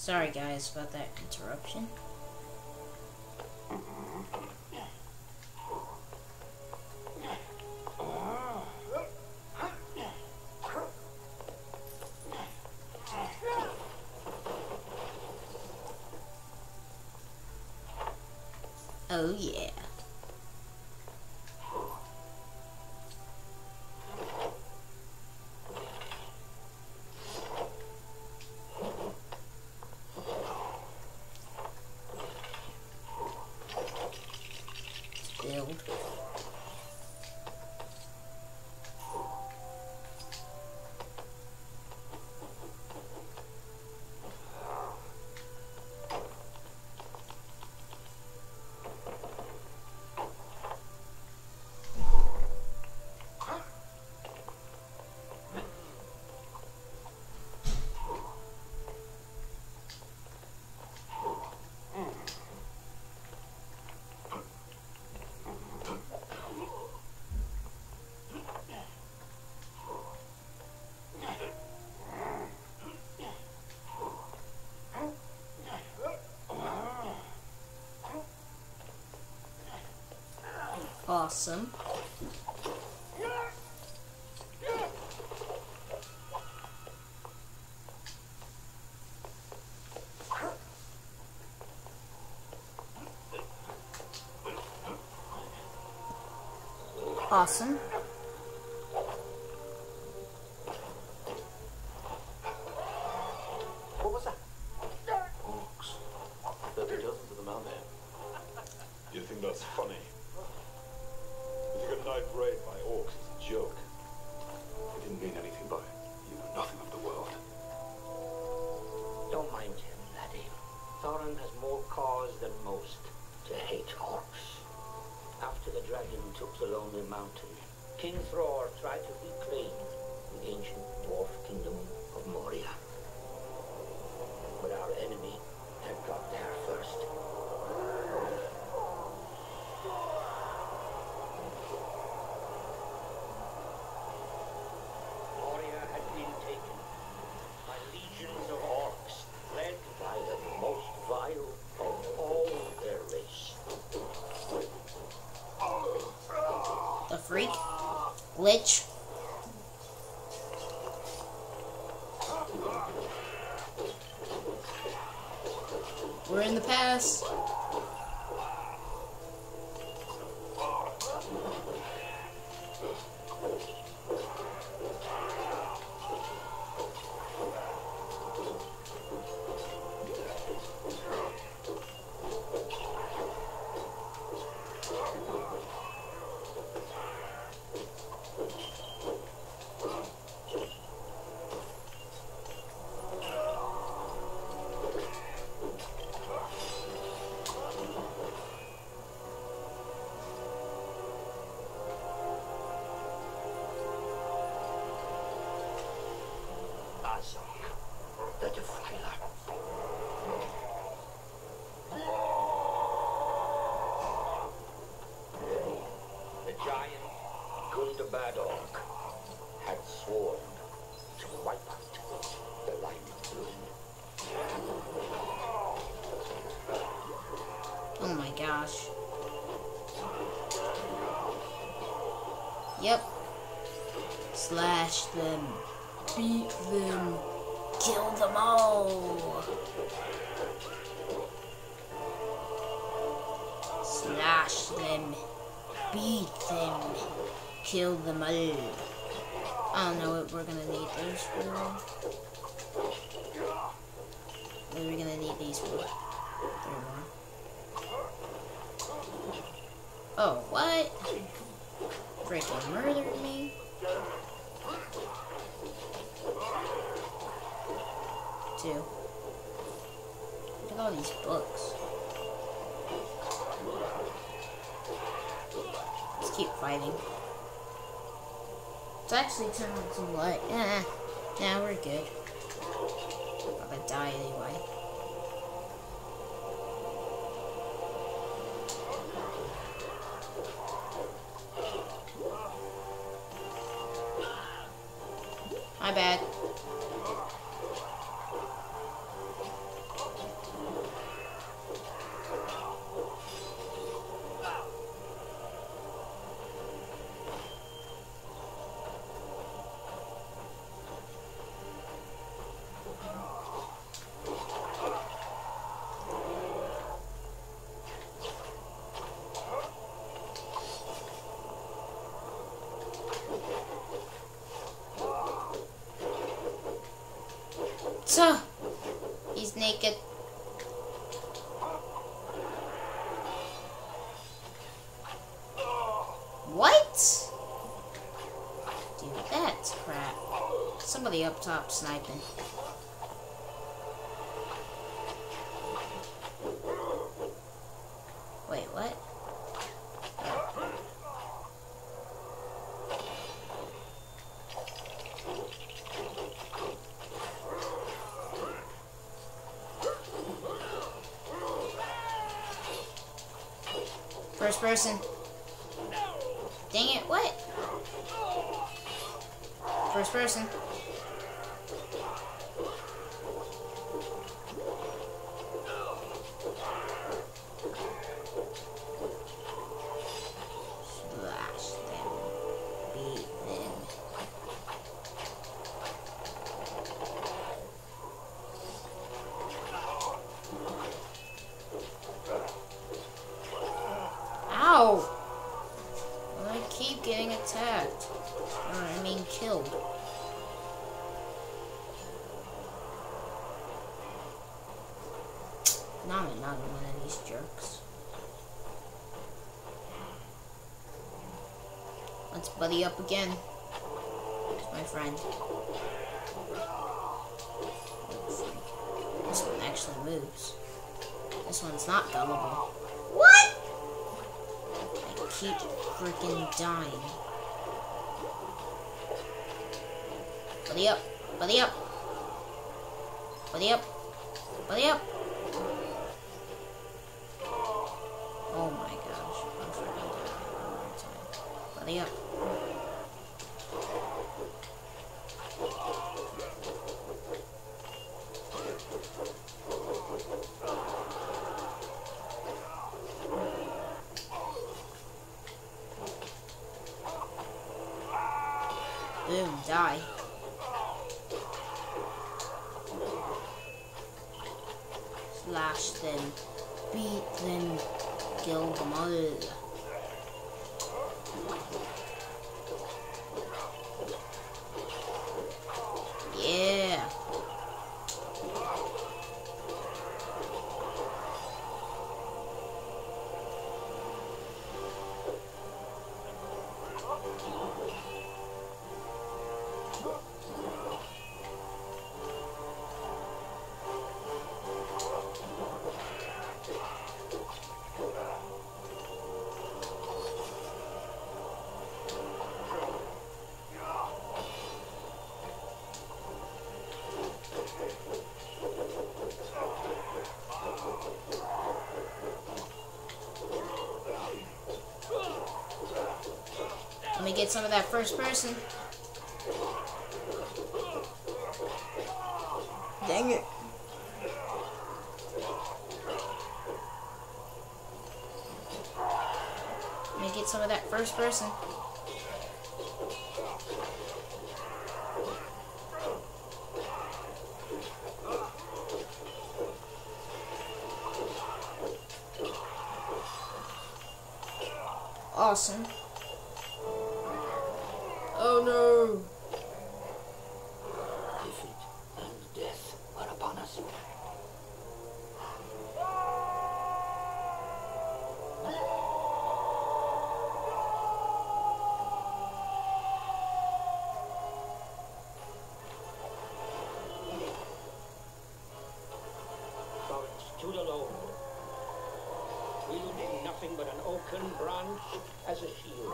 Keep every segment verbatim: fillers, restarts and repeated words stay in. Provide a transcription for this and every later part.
Sorry guys about that interruption. Oh yeah. Build. Awesome. Awesome. What was that? Orcs. Thirty dozens of them out there. You think that's funny? If you got night raid by orcs, it's a joke. He didn't mean anything by it. You know nothing of the world. Don't mind him, laddie. Thorin has more cause than most to hate orcs. After the dragon took the Lonely Mountain, King Thror tried to reclaim the ancient dwarf kingdom of Moria. But our enemy had got there first. Moria had been taken by legions of orcs, led by the most vile of all their race. The freak. Glitch. We're in the past. The Defiler. The giant Gundabad had sworn to wipe out the line of blood. Oh my gosh. Yep. Slash them. Beat them. Kill them all. Slash them. Beat them. Kill them all. I don't know what we're gonna need those for. What are we gonna need these for? Three more. Oh, what? Freaking murdered me? Two. Look at all these books. Let's keep fighting. It's actually turning some light. Eh, nah, we're good. I'm gonna die anyway. My bad. So, he's naked. What? Dude, that's crap. Somebody up top sniping. Wait, what? First person. Dang it, what? First person. Slash them. Beat them. Ow! I keep getting attacked. Or, I mean, killed. Not another one of these jerks. Let's buddy up again. It's my friend. This one actually moves. This one's not gullible. What? I keep freaking dying. Buddy up. Buddy up. Buddy up. Buddy up. Oh my gosh. I'm freaking dying one more time. Buddy up. Boom, die. Slash them, beat them, kill them all. Yeah. Let me get some of that first person. Dang it. Let me get some of that first person. Awesome. Oh no! Defeat and death are upon us. Thorin stood alone, wielding nothing but an oaken branch as a shield.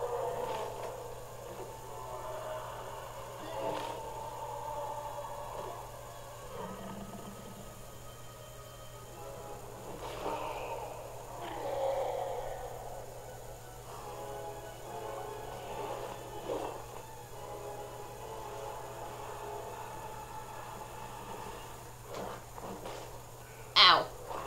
Ow.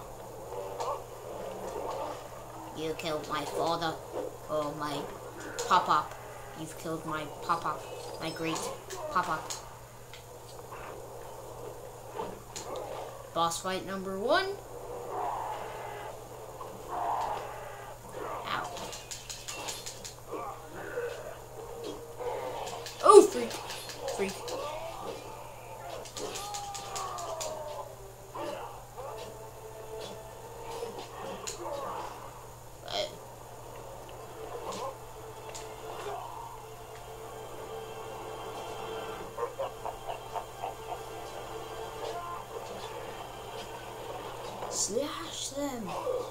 You killed my father. Oh, my pop-up. You've killed my pop-up. My great pop-up. Boss fight number one. Ow. Oh, freak. Freak. Slash them.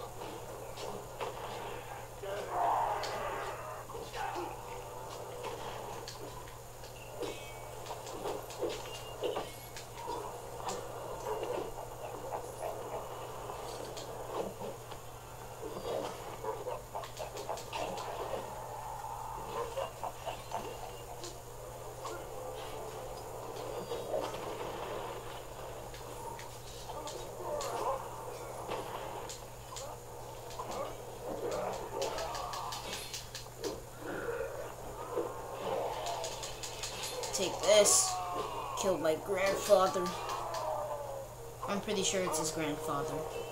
Take this. Killed my grandfather. I'm pretty sure it's his grandfather.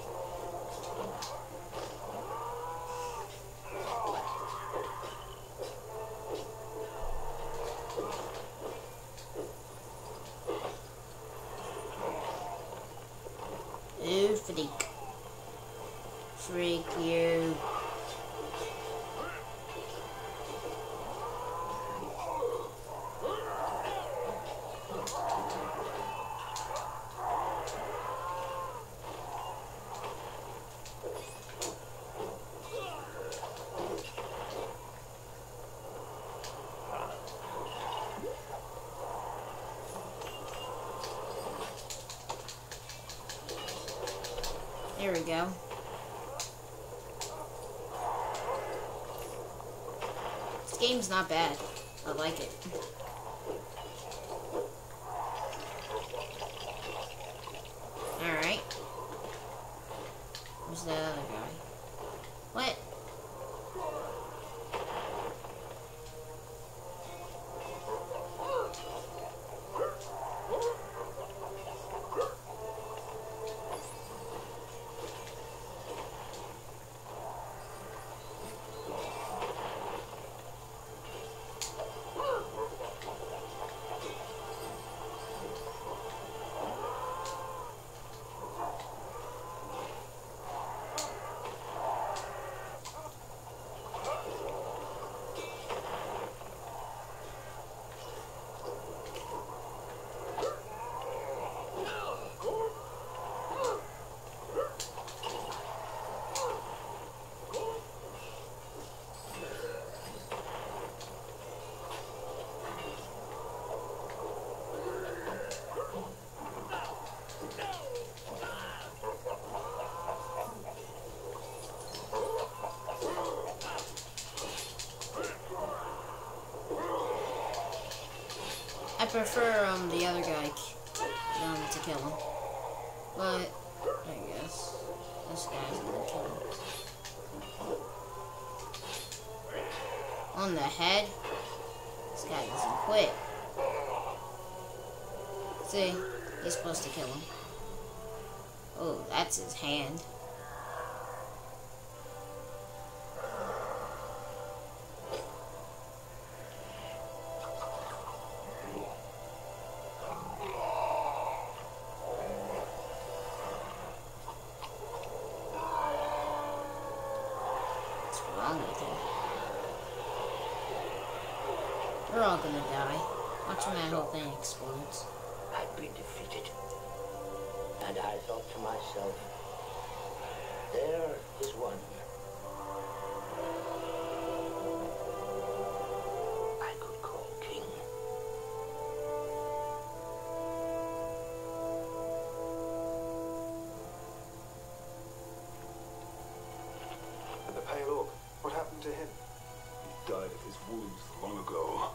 Ooh, freak. Freak you. There we go. This game's not bad. I like it. Alright. Where's that other guy? What? I prefer um the other guy um, to kill him, but I guess this guy's gonna kill him. On the head, this guy doesn't quit. See, he's supposed to kill him. Oh, that's his hand. We're all gonna die. Watch when that whole thing explodes. I'd been defeated. And I thought to myself, there is one I could call king. And the Pale Orc, what happened to him? He died of his wounds long ago.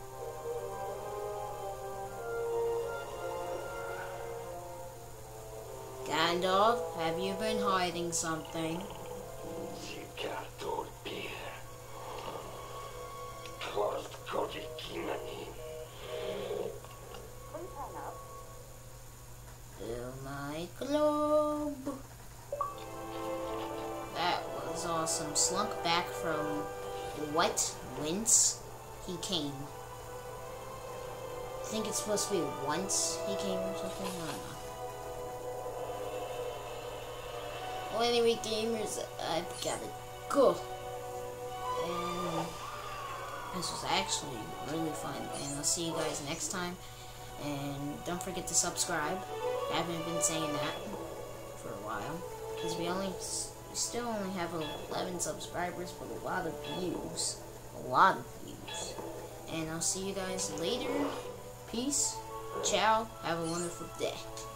Gandalf, have you been hiding something? Fill my globe. That was awesome. Slunk back from what? Whence he came. I think it's supposed to be once he came or something. I don't know. Well, anyway, gamers, I've got to go. And this was actually really fun. And I'll see you guys next time. And don't forget to subscribe. I haven't been saying that for a while. because we only we still only have eleven subscribers, but a lot of views, a lot of views. And I'll see you guys later. Peace. Ciao. Have a wonderful day.